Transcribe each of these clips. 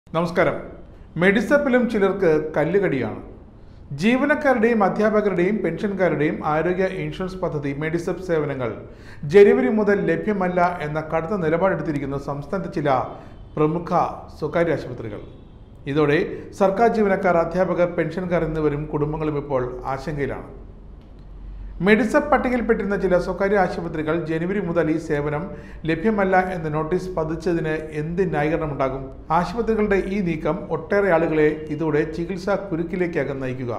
നമസ്കാരം. മെഡിസപ്പിലും ചിലർക്ക് കല്ലുകടിയാണ്. ജീവനക്കാരുടെയും അധ്യാപകരുടെയും പെൻഷൻകാരുടെയും ആരോഗ്യ ഇൻഷുറൻസ് പദ്ധതി മെഡിസപ്പ് സേവനങ്ങൾ ജനുവരി മുതൽ ലഭ്യമല്ല എന്ന കടുത്ത നിലപാടെടുത്തിരിക്കുന്ന സംസ്ഥാനത്തെ ചില പ്രമുഖ സ്വകാര്യ ആശുപത്രികൾ. ഇതോടെ സർക്കാർ ജീവനക്കാർ, അധ്യാപകർ, പെൻഷൻകാർ എന്നിവരും കുടുംബങ്ങളും ഇപ്പോൾ ആശങ്കയിലാണ്. മെഡിസപ്പ് പട്ടികയിൽപ്പെട്ടിരുന്ന ചില സ്വകാര്യ ആശുപത്രികൾ ജനുവരി മുതൽ ഈ സേവനം ലഭ്യമല്ല എന്ന നോട്ടീസ് പതിച്ചതിന് എന്ത് ന്യായീകരണമുണ്ടാകും? ആശുപത്രികളുടെ ഈ നീക്കം ഒട്ടേറെ ആളുകളെ ഇതോടെ ചികിത്സാ കുരുക്കിലേക്കാകും നയിക്കുക.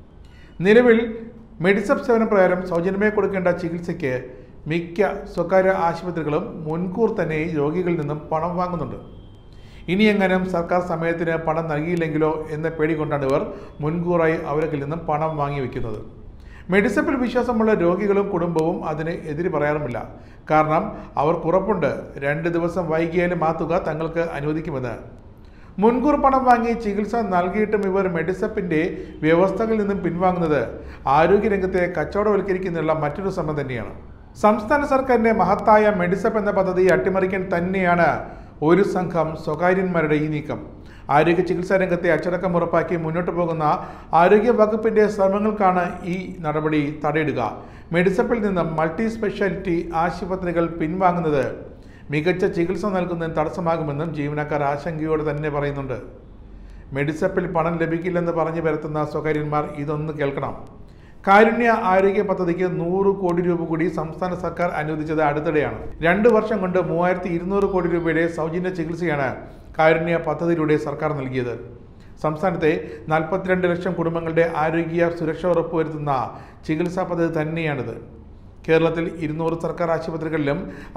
നിലവിൽ മെഡിസപ്പ് സേവന പ്രകാരം സൗജന്യമായി കൊടുക്കേണ്ട ചികിത്സയ്ക്ക് മിക്ക സ്വകാര്യ ആശുപത്രികളും മുൻകൂർ തന്നെ രോഗികളിൽ നിന്നും പണം വാങ്ങുന്നുണ്ട്. ഇനിയെങ്ങാനും സർക്കാർ സമയത്തിന് പണം നൽകിയില്ലെങ്കിലോ എന്ന പേടി കൊണ്ടാണ് ഇവർ മുൻകൂറായി അവരിൽ നിന്നും പണം വാങ്ങി വയ്ക്കുന്നത്. മെഡിസപ്പിൽ വിശ്വാസമുള്ള രോഗികളും കുടുംബവും അതിന് എതിര് പറയാറുമില്ല. കാരണം അവർക്കുറപ്പുണ്ട്, 2 ദിവസം വൈകിയാലും ആ തുക തങ്ങൾക്ക് അനുവദിക്കുമെന്ന്. മുൻകൂർ പണം വാങ്ങി ചികിത്സ നൽകിയിട്ടും ഇവർ മെഡിസപ്പിൻ്റെ വ്യവസ്ഥകളിൽ നിന്നും പിൻവാങ്ങുന്നത് ആരോഗ്യരംഗത്തെ കച്ചവടവൽക്കരിക്കുന്നതിനുള്ള മറ്റൊരു ശ്രമം തന്നെയാണ്. സംസ്ഥാന സർക്കാരിൻ്റെ മഹത്തായ മെഡിസപ്പ് എന്ന പദ്ധതി അട്ടിമറിക്കാൻ തന്നെയാണ് ഒരു സംഘം സ്വകാര്യന്മാരുടെ ഈ നീക്കം. ആരോഗ്യ ചികിത്സാ രംഗത്തെ അച്ചടക്കം ഉറപ്പാക്കി മുന്നോട്ട് പോകുന്ന ആരോഗ്യ വകുപ്പിൻ്റെ ശ്രമങ്ങൾക്കാണ് ഈ നടപടി തടയിടുക. മെഡിസപ്പിൽ നിന്നും മൾട്ടി സ്പെഷ്യാലിറ്റി ആശുപത്രികൾ പിൻവാങ്ങുന്നത് മികച്ച ചികിത്സ നൽകുന്നതിന് തടസ്സമാകുമെന്നും ജീവനക്കാർ ആശങ്കയോടെ തന്നെ പറയുന്നുണ്ട്. മെഡിസപ്പിൽ പണം ലഭിക്കില്ലെന്ന് പറഞ്ഞു വരുത്തുന്ന സ്വകാര്യന്മാർ ഇതൊന്ന് കേൾക്കണം. കാരുണ്യ ആരോഗ്യ പദ്ധതിക്ക് 100 കോടി രൂപ കൂടി സംസ്ഥാന സർക്കാർ അനുവദിച്ചത് അടുത്തിടെയാണ്. 2 വർഷം കൊണ്ട് 3200 കോടി രൂപയുടെ സൗജന്യ ചികിത്സയാണ് കാരുണ്യ പദ്ധതിയിലൂടെ സർക്കാർ നൽകിയത്. സംസ്ഥാനത്തെ 42 ലക്ഷം കുടുംബങ്ങളുടെ ആരോഗ്യ സുരക്ഷ ഉറപ്പുവരുത്തുന്ന ചികിത്സാ പദ്ധതി തന്നെയാണിത്. കേരളത്തിൽ 200 സർക്കാർ ആശുപത്രികളിലും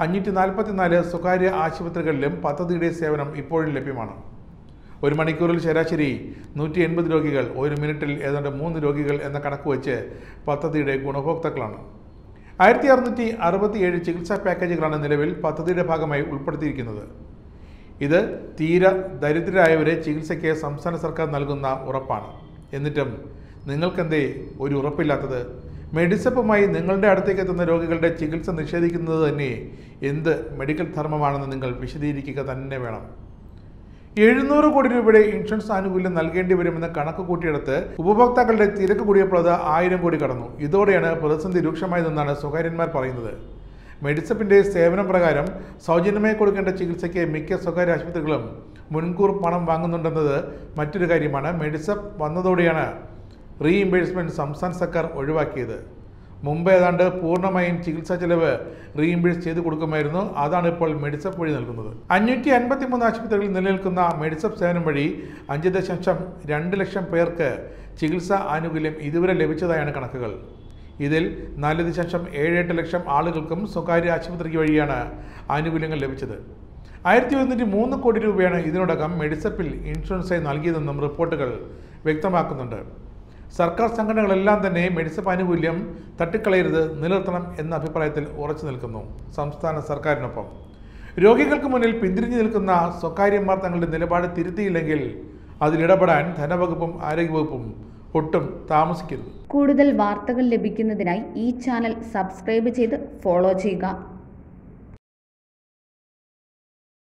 544 സ്വകാര്യ ആശുപത്രികളിലും പദ്ധതിയുടെ സേവനം ഇപ്പോഴും ലഭ്യമാണ്. 1 മണിക്കൂറിൽ ശരാശരി 180 രോഗികൾ, 1 മിനിറ്റിൽ ഏതാണ്ട് 3 രോഗികൾ എന്ന കണക്ക് വെച്ച് പദ്ധതിയുടെ ഗുണഭോക്താക്കളാണ്. 1667 ചികിത്സാ പാക്കേജുകളാണ് നിലവിൽ പദ്ധതിയുടെ ഭാഗമായി ഉൾപ്പെടുത്തിയിരിക്കുന്നത്. ഇത് തീരെ ദരിദ്രരായവരെ ചികിത്സയ്ക്ക് സംസ്ഥാന സർക്കാർ നൽകുന്ന ഉറപ്പാണ്. എന്നിട്ടും നിങ്ങൾക്കെന്തേ ഒരു ഉറപ്പില്ലാത്തത്? മെഡിസപ്പുമായി നിങ്ങളുടെ അടുത്തേക്ക് എത്തുന്ന രോഗികളുടെ ചികിത്സ നിഷേധിക്കുന്നത് തന്നെ എന്ത് മെഡിക്കൽ ധർമ്മമാണെന്ന് നിങ്ങൾ വിശദീകരിക്കുക തന്നെ വേണം. 700 കോടി രൂപയുടെ ഇൻഷുറൻസ് ആനുകൂല്യം നൽകേണ്ടി വരുമെന്ന് കണക്ക് കൂട്ടിയെടുത്ത് ഉപഭോക്താക്കളുടെ തിരക്ക് കൂടിയപ്പോൾ അത് 1000 കോടി കടന്നു. ഇതോടെയാണ് പ്രതിസന്ധി രൂക്ഷമായതെന്നാണ് സ്വകാര്യന്മാർ പറയുന്നത്. മെഡിസപ്പിൻ്റെ സേവനം പ്രകാരം സൗജന്യമായി കൊടുക്കേണ്ട ചികിത്സയ്ക്ക് മിക്ക സ്വകാര്യ ആശുപത്രികളും മുൻകൂർ പണം വാങ്ങുന്നുണ്ടെന്നത് മറ്റൊരു കാര്യമാണ്. മെഡിസപ്പ് വന്നതോടെയാണ് റീഇംബേഴ്സ്മെൻറ്റ് സംസ്ഥാന സർക്കാർ ഒഴിവാക്കിയത്. മുമ്പ് ഏതാണ്ട് പൂർണ്ണമായും ചികിത്സാ ചെലവ് റീഇംബേഴ്സ് ചെയ്ത് കൊടുക്കുമായിരുന്നു. അതാണ് ഇപ്പോൾ മെഡിസപ്പ് വഴി നൽകുന്നത്. 553 ആശുപത്രികളിൽ നിലനിൽക്കുന്ന മെഡിസപ്പ് സേവനം വഴി 5.2 ലക്ഷം പേർക്ക് ചികിത്സാ ആനുകൂല്യം ഇതുവരെ ലഭിച്ചതായാണ് കണക്കുകൾ. ഇതിൽ 4.78 ലക്ഷം ആളുകൾക്കും സ്വകാര്യ ആശുപത്രി വഴിയാണ് ആനുകൂല്യങ്ങൾ ലഭിച്ചത്. 1103 കോടി രൂപയാണ് ഇതിനോടകം മെഡിസപ്പിൽ ഇൻഷുറൻസായി നൽകിയതെന്നും റിപ്പോർട്ടുകൾ വ്യക്തമാക്കുന്നുണ്ട്. സർക്കാർ സംഘടനകളെല്ലാം തന്നെ മെഡിസപ്പ് ആനുകൂല്യം തട്ടിക്കളയരുത്, നിലനിർത്തണം എന്ന അഭിപ്രായത്തിൽ ഉറച്ചു നിൽക്കുന്നു. സംസ്ഥാന സർക്കാരിനൊപ്പം രോഗികൾക്ക് മുന്നിൽ പിന്തിരിഞ്ഞു നിൽക്കുന്ന സ്വകാര്യന്മാർ തങ്ങളുടെ നിലപാട് തിരുത്തിയില്ലെങ്കിൽ അതിലിടപെടാൻ ധനവകുപ്പും ആരോഗ്യവകുപ്പും ഒട്ടും താമസിക്കരുത്. കൂടുതൽ വാർത്തകൾ ലഭിക്കുന്നതിനായി ഈ ചാനൽ സബ്സ്ക്രൈബ് ചെയ്ത് ഫോളോ ചെയ്യുക.